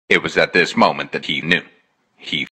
It was at this moment that he knew. He